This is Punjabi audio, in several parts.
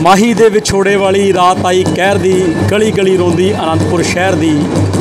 माही दे विछोड़े वाली रात आई कहर दी गली गली रोंदी आनंदपुर शहर दी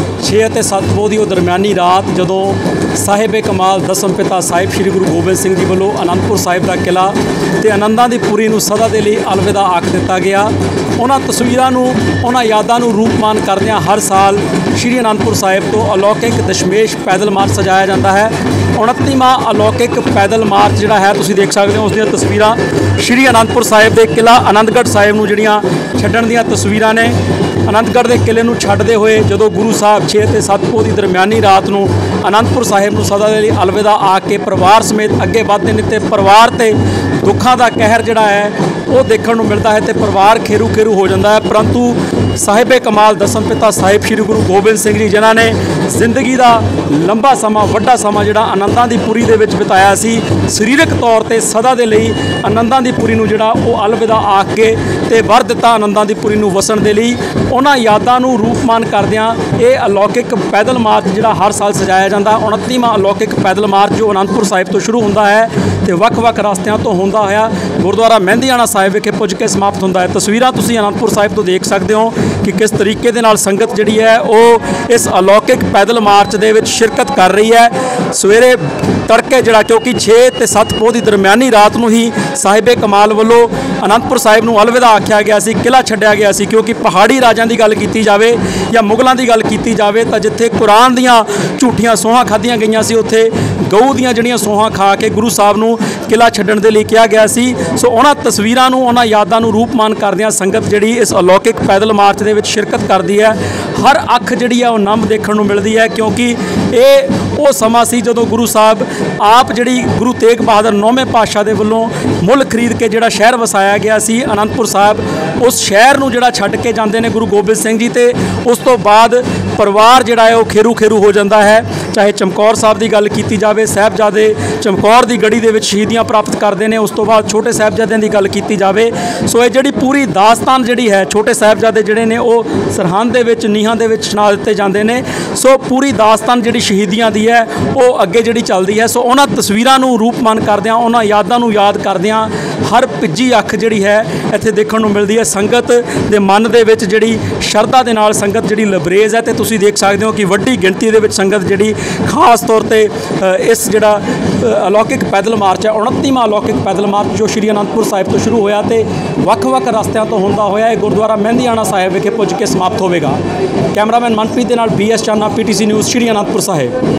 6 ਅਤੇ 7 ਪੋਹ ਦੀ ਉਹ ਦਰਮਿਆਨੀ ਰਾਤ ਜਦੋਂ ਸਾਹਿਬ ਕਮਾਲ ਦਸਮ ਪਿਤਾ ਸਾਹਿਬ ਸ਼੍ਰੀ ਗੁਰੂ ਗੋਬਿੰਦ ਸਿੰਘ ਜੀ ਵੱਲੋਂ ਆਨੰਦਪੁਰ ਸਾਹਿਬ ਦਾ ਕਿਲਾ ਤੇ ਆਨੰਦਾਂ ਦੀ ਪੁਰੀ ਨੂੰ ਸਦਾ ਦੇ ਲਈ ਅਲਵਿਦਾ ਆਖ ਦਿੱਤਾ ਗਿਆ। ਉਹਨਾਂ ਤਸਵੀਰਾਂ ਨੂੰ ਉਹਨਾਂ ਯਾਦਾਂ ਨੂੰ ਰੂਪਮਾਨ ਕਰਦਿਆਂ ਹਰ ਸਾਲ ਸ਼੍ਰੀ ਆਨੰਦਪੁਰ ਸਾਹਿਬ ਤੋਂ ਅਲੌਕਿਕ ਦਸ਼ਮੇਸ਼ ਪੈਦਲ ਮਾਰਚ ਸਜਾਇਆ ਜਾਂਦਾ ਹੈ। 29ਵਾਂ ਅਲੌਕਿਕ ਪੈਦਲ ਮਾਰਚ ਜਿਹੜਾ ਹੈ ਤੁਸੀਂ ਦੇਖ ਸਕਦੇ ਹੋ ਉਸ ਦੀਆਂ ਤਸਵੀਰਾਂ ਸ਼੍ਰੀ ਆਨੰਦਪੁਰ ਸਾਹਿਬ ਦੇ ਕਿਲਾ ਆਨੰਦਗੜ੍ਹ ਸਾਹਿਬ ਨੂੰ ਜਿਹੜੀਆਂ ਛੱਡਣ ਦੀਆਂ ਤਸਵੀਰਾਂ ਨੇ। ਆਨੰਦਗੜ੍ਹ ਦੇ ਕਿਲੇ ਨੂੰ ਛੱਡਦੇ ਹੋਏ ਜਦੋਂ ਗੁਰੂ ਸਾਹਿਬ 6 ਅਤੇ 7 ਪੋਹ ਦੀ ਦਰਮਿਆਨੀ ਰਾਤ ਨੂੰ ਆਨੰਦਪੁਰ ਸਾਹਿਬ ਨੂੰ ਸਦਾ ਦੇ ਲਈ ਅਲਵਿਦਾ ਆ ਕੇ ਪਰਿਵਾਰ ਸਮੇਤ ਅੱਗੇ ਵੱਧਦੇ ਨੇ ਤੇ ਪਰਿਵਾਰ ਤੇ ਦੁੱਖਾਂ ਦਾ ਕਹਿਰ ਜਿਹੜਾ ਹੈ ਉਹ ਦੇਖਣ ਨੂੰ ਮਿਲਦਾ ਹੈ ਤੇ ਪਰਿਵਾਰ ਖੇਰੂ ਖੇਰੂ ਹੋ ਜਾਂਦਾ ਹੈ। ਪਰੰਤੂ ਸਾਹਿਬ ਕਮਾਲ ਦਸਮ ਪਿਤਾ ਸਾਹਿਬ ਸ਼੍ਰੀ ਗੁਰੂ ਗੋਬਿੰਦ ਸਿੰਘ ਜੀ ਜਿਨ੍ਹਾਂ ਨੇ ਜ਼ਿੰਦਗੀ ਦਾ ਲੰਬਾ ਸਮਾਂ ਵੱਡਾ ਸਮਾਂ ਜਿਹੜਾ ਆਨੰਦਾਂ ਦੀ ਪੁਰੀ ਦੇ ਵਿੱਚ ਬਿਤਾਇਆ ਸੀ, ਸਰੀਰਕ ਤੌਰ ਤੇ ਸਦਾ ਦੇ ਲਈ ਆਨੰਦਾਂ ਦੀ ਪੁਰੀ ਨੂੰ ਜਿਹੜਾ ਉਹ ਅਲਵਿਦਾ ਆਖ ਕੇ ਤੇ ਵਰ ਦਿੱਤਾ ਆਨੰਦਾਂ ਦੀ ਪੁਰੀ ਨੂੰ ਵਸਣ ਦੇ ਲਈ। ਉਹਨਾਂ ਯਾਦਾਂ ਨੂੰ ਰੂਪਮਾਨ ਕਰਦਿਆਂ ਇਹ ਅਲੌਕਿਕ ਪੈਦਲ ਮਾਰਚ ਜਿਹੜਾ ਹਰ ਸਾਲ ਸਜਾਇਆ ਜਾਂਦਾ 29ਵਾਂ ਅਲੌਕਿਕ ਪੈਦਲ ਮਾਰਚ ਜੋ ਆਨੰਦਪੁਰ ਸਾਹਿਬ ਤੋਂ ਸ਼ੁਰੂ ਹੁੰਦਾ ਹੈ ਤੇ ਵੱਖ-ਵੱਖ ਰਸਤਿਆਂ ਤੋਂ ਹੁੰਦਾ ਹੋਇਆ ਗੁਰਦੁਆਰਾ ਮਹਿੰਦੀਆਣਾ ਸਾਹਿਬ ਵਿਖੇ ਪੁੱਜ ਕੇ ਸਮਾਪਤ ਹੁੰਦਾ ਹੈ। ਤਸਵੀਰਾਂ ਤੁਸੀਂ ਆਨੰਦਪੁਰ ਸਾਹਿਬ ਤੋਂ ਦੇਖ ਸਕਦੇ ਹੋ ਕਿ ਕਿਸ ਤਰੀਕੇ ਦੇ ਨਾਲ ਸੰਗਤ ਜਿਹੜੀ ਹੈ ਉਹ ਇਸ ਅਲੌਕਿਕ ਪੈਦਲ ਮਾਰਚ ਦੇ ਵਿੱਚ ਸ਼ਿਰਕਤ ਕਰ ਰਹੀ ਹੈ। ਸਵੇਰੇ ਤੜਕੇ ਜਿਹੜਾ ਕਿਉਂਕਿ 6 ਅਤੇ 7 ਪੋਹ ਦੀ ਦਰਮਿਆਨੀ ਰਾਤ ਨੂੰ ਹੀ ਸਾਹਿਬ ਕਮਾਲ ਵੱਲੋਂ ਆਨੰਦਪੁਰ ਸਾਹਿਬ ਨੂੰ ਅਲਵਿਦਾ ਆਖਿਆ ਗਿਆ ਸੀ, ਕਿਲਾ ਛੱਡਿਆ ਗਿਆ ਸੀ। ਕਿਉਂਕਿ ਪਹਾੜੀ ਰਾਜਾਂ ਦੀ ਗੱਲ ਕੀਤੀ ਜਾਵੇ ਜਾਂ ਮੁਗਲਾਂ ਦੀ ਗੱਲ ਕੀਤੀ ਜਾਵੇ ਤਾਂ ਜਿੱਥੇ ਕੁਰਾਨ ਦੀਆਂ ਝੂਠੀਆਂ ਸੋਹਾਂ ਖਾਧੀਆਂ ਗਈਆਂ ਸੀ ਉੱਥੇ ਗਊ ਦੀਆਂ ਜਿਹੜੀਆਂ ਸੋਹਾਂ ਖਾ ਕੇ ਗੁਰੂ ਸਾਹਿਬ ਨੂੰ ਕਿਲਾ ਛੱਡਣ ਦੇ ਲਈ ਕਿਹਾ ਗਿਆ ਸੀ। ਸੋ ਉਹਨਾਂ ਤਸਵੀਰਾਂ ਨੂੰ ਉਹਨਾਂ ਯਾਦਾਂ ਨੂੰ ਰੂਪਮਾਨ ਕਰਦਿਆਂ ਸੰਗਤ ਜਿਹੜੀ ਇਸ ਅਲੌਕਿਕ ਪੈਦਲ ਮਾਰਚ ਦੇ ਵਿੱਚ ਸ਼ਿਰਕਤ ਕਰਦੀ ਹੈ। ਹਰ ਅੱਖ ਜਿਹੜੀ ਹੈ ਉਹ ਨਮ ਦੇਖਣ ਨੂੰ ਮਿਲਦੀ ਹੈ ਕਿਉਂਕਿ ਇਹ ਉਹ ਸਮਾਂ ਸੀ ਜਦੋਂ ਗੁਰੂ ਸਾਹਿਬ ਆਪ ਜਿਹੜੀ ਗੁਰੂ ਤੇਗ ਬਹਾਦਰ 9ਵੇਂ ਪਾਤਸ਼ਾਹ ਦੇ ਵੱਲੋਂ ਮੁੱਲ ਖਰੀਦ ਕੇ ਜਿਹੜਾ ਸ਼ਹਿਰ ਵਸਾਇਆ ਗਿਆ ਸੀ ਆਨੰਦਪੁਰ ਸਾਹਿਬ, ਉਸ ਸ਼ਹਿਰ ਨੂੰ ਜਿਹੜਾ ਛੱਡ ਕੇ ਜਾਂਦੇ ਨੇ ਗੁਰੂ ਗੋਬਿੰਦ ਸਿੰਘ ਜੀ ਤੇ ਉਸ ਤੋਂ ਬਾਅਦ ਪਰਿਵਾਰ ਜਿਹੜਾ ਹੈ ਉਹ ਖੇਰੂ ਖੇਰੂ ਹੋ ਜਾਂਦਾ ਹੈ। ਚਾਹੇ ਚਮਕੌਰ ਸਾਹਿਬ ਦੀ ਗੱਲ ਕੀਤੀ ਜਾਵੇ, ਸਾਹਿਬਜ਼ਾਦੇ ਚਮਕੌਰ ਦੀ ਗੜੀ ਦੇ ਵਿੱਚ ਸ਼ਹੀਦੀਆਂ ਪ੍ਰਾਪਤ ਕਰਦੇ ਨੇ, ਉਸ ਤੋਂ ਬਾਅਦ ਛੋਟੇ ਸਾਹਿਬਜ਼ਾਦਿਆਂ ਦੀ ਗੱਲ ਕੀਤੀ ਜਾਵੇ। ਸੋ ਇਹ ਜਿਹੜੀ ਪੂਰੀ ਦਾਸਤਾਨ ਜਿਹੜੀ ਹੈ ਛੋਟੇ ਸਾਹਿਬਜ਼ਾਦੇ ਜਿਹੜੇ ਨੇ ਉਹ ਸਰਹੰਦ ਦੇ ਵਿੱਚ ਨੀਹਾਂ ਦੇ ਵਿੱਚ ਛਣਾ ਦਿੱਤੇ ਜਾਂਦੇ ਨੇ। ਸੋ ਪੂਰੀ ਦਾਸਤਾਨ ਜਿਹੜੀ ਸ਼ਹੀਦੀਆਂ ਦੀ ਹੈ ਉਹ ਅੱਗੇ ਜਿਹੜੀ ਚੱਲਦੀ ਹੈ। ਸੋ ਉਹਨਾਂ ਤਸਵੀਰਾਂ ਨੂੰ ਰੂਪਮਾਨ ਕਰਦਿਆਂ ਉਹਨਾਂ ਯਾਦਾਂ ਨੂੰ ਯਾਦ ਕਰਦਿਆਂ ਹਰ ਭਿੱਜੀ ਅੱਖ ਜਿਹੜੀ ਹੈ ਇੱਥੇ ਦੇਖਣ ਨੂੰ ਮਿਲਦੀ ਹੈ। ਸੰਗਤ ਦੇ ਮਨ ਦੇ ਵਿੱਚ ਜਿਹੜੀ ਸ਼ਰਧਾ ਦੇ ਨਾਲ ਸੰਗਤ ਜਿਹੜੀ ਲਬਰੇਜ਼ ਹੈ ਤੇ ਤੁਸੀਂ ਦੇਖ ਸਕਦੇ ਹੋ ਕਿ ਵੱਡੀ ਗਿਣਤੀ ਦੇ ਵਿੱਚ ਸੰਗਤ ਜਿਹੜੀ ਖਾਸ ਤੌਰ ਤੇ ਇਸ ਜਿਹੜਾ ਅਲੌਕਿਕ ਪੈਦਲ ਮਾਰਚ ਹੈ 29ਵਾਂ ਅਲੌਕਿਕ ਪੈਦਲ ਮਾਰਚ ਜੋ ਸ਼੍ਰੀ ਆਨੰਦਪੁਰ ਸਾਹਿਬ ਤੋਂ ਸ਼ੁਰੂ ਹੋਇਆ ਤੇ ਵੱਖ-ਵੱਖ ਰਸਤਿਆਂ ਤੋਂ ਹੁੰਦਾ ਹੋਇਆ ਇਹ ਗੁਰਦੁਆਰਾ ਮਹਿੰਦੀਆਣਾ ਸਾਹਿਬ ਵਿਖੇ ਪੁੱਜ ਕੇ ਸਮਾਪਤ ਹੋਵੇਗਾ। ਕੈਮਰਾਮੈਨ ਮਨਪ੍ਰੀਤ ਦੇ ਨਾਲ BS Chana PTC news Shri Anandpur ਸਾਹਿਬ।